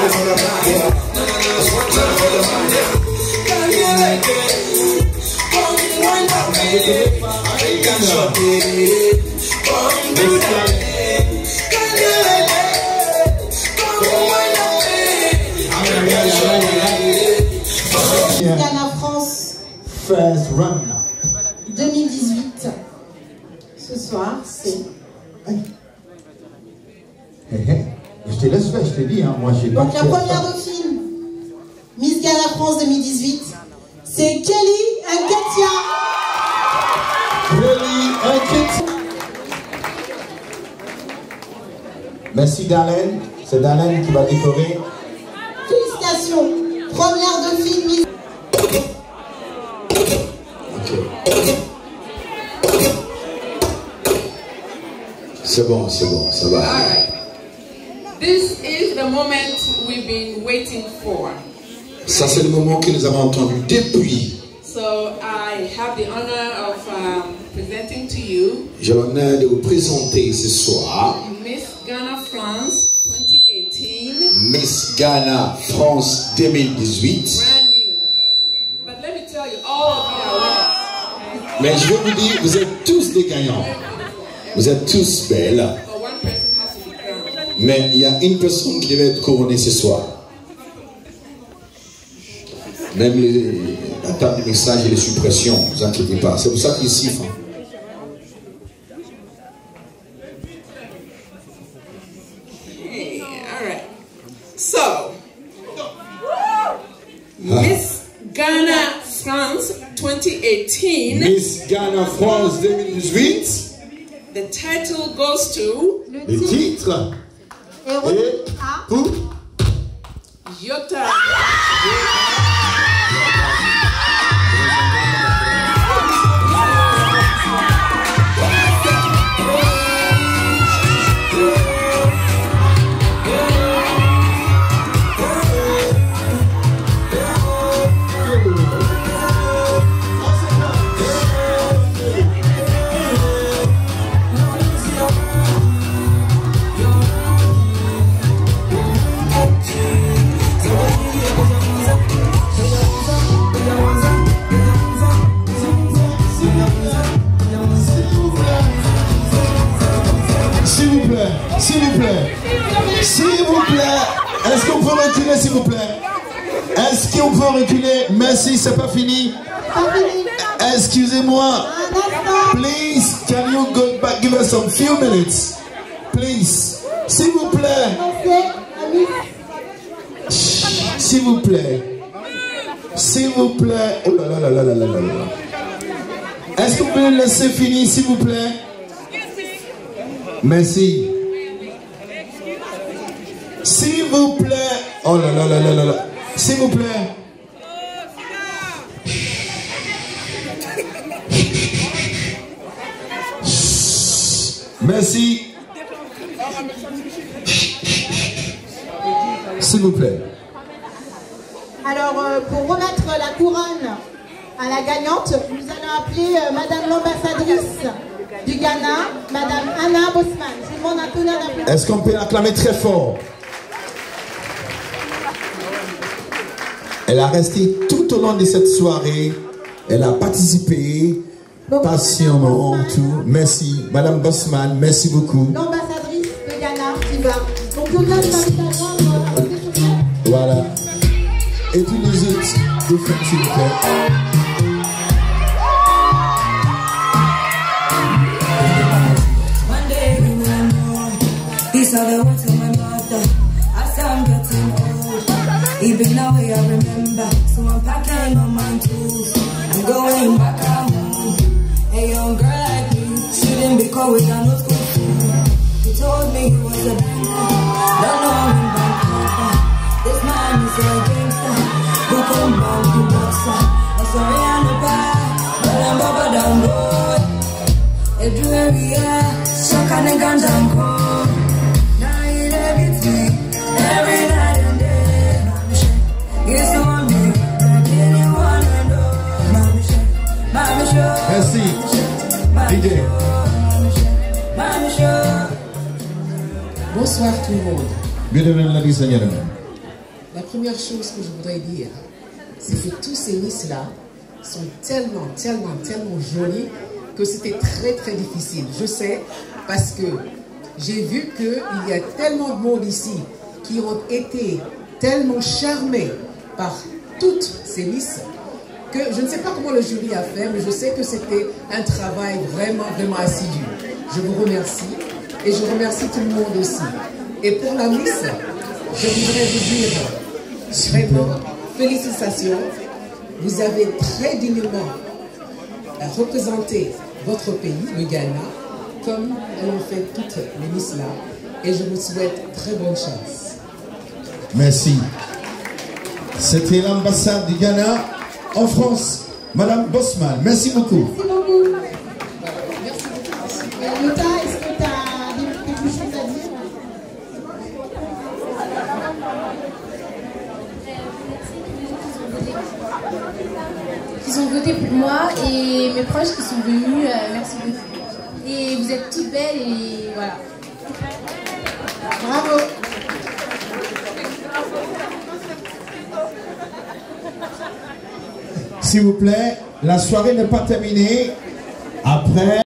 Ghana France First run 2018. Ce soir, c'est... Je te laisse faire, je te dis, hein, moi j'ai pas... Donc la première dauphine, Miss Ghana France 2018, c'est Kelly Nketia. Kelly Nketia. Merci Darlene, c'est Darlene qui va décorer. Félicitations, première dauphine Miss... C'est bon, ça va. All right. This is the moment we've been waiting for. Ça c'est le moment que nous avons entendu depuis. So I have the honor of presenting to you J'ai l'honneur de vous présenter ce soir Miss Ghana France 2018. Miss Ghana France 2018. Brand new. But let me tell you, all of you are winners. Mais je vais vous dire, vous êtes tous des gagnants. Vous êtes tous belles. But one person has to be crowned. Mais il y a une personne qui devait être couronnée ce soir. Même la table de mixage et les suppressions, ne vous inquiétez pas. C'est pour ça qu'ils sifflent. Hey, all right. So, Miss Ghana France 2018. Miss Ghana France 2018. The title goes to Le titre est pour Yota. S'il vous plaît, est-ce qu'on peut reculer, s'il vous plaît? Est-ce qu'on peut reculer? Merci, c'est pas fini. Excusez-moi. Please, can you go back, give us some few minutes? Please. S'il vous plaît. S'il vous plaît. S'il vous plaît. Oh là là là là là là là. Est-ce que vous pouvez le laisser finir, s'il vous plaît? Merci. S'il vous plaît. Oh là là là là là là. S'il vous plaît. Merci. S'il vous plaît. Alors, pour remettre la couronne à la gagnante, nous allons appeler Madame l'ambassadrice du Ghana, Madame Anna Bosman. Je vous demande un tonnerre d'applaudissements. Est-ce qu'on peut l'acclamer très fort? Elle a resté tout au long de cette soirée. Elle a participé patiemment. Tout. Merci. Madame Bosman, merci beaucoup. L'ambassadrice de Ghana qui va. Donc, je vous invite à voir. Voilà. Et tous les autres, s'il vous plaît. These are the words of my mother. I say I'm getting old. Even now I remember. So I'm packing on my tools. I'm going back home. A young girl like me shouldn't be caught with a no school food. He told me he was a banker. Don't know him back. This man is a gangster. Who come back to boxer. I'm sorry I'm the bad. But I'm Baba down boy. A jewelry, so can I gun down cold. Every night and day, it's on me. I didn't wanna know. Mama show. Merci. DJ. Bonsoir tout le monde. Good evening, ladies and gentlemen. La première chose que je voudrais dire, c'est que tous ces Miss-là sont tellement jolies que c'était très difficile. Je sais, parce que j'ai vu qu'il y a tellement de monde ici qui ont été tellement charmés par toutes ces Miss que je ne sais pas comment le jury a fait, mais je sais que c'était un travail vraiment assidu. Je vous remercie et je remercie tout le monde aussi. Et pour la Miss, je voudrais vous dire vraiment félicitations. Vous avez très dignement représenté votre pays, le Ghana, comme elles ont fait toutes les Miss là. Et je vous souhaite très bonne chance. Merci. C'était l'ambassade du Ghana en France. Madame Bosman, merci beaucoup. Merci beaucoup. Lota, est-ce que tu as quelque chose à dire? Ils ont voté pour moi et mes proches qui sont venus, merci beaucoup. Et vous êtes toutes belles et voilà. Bravo. S'il vous plaît, la soirée n'est pas terminée. Après...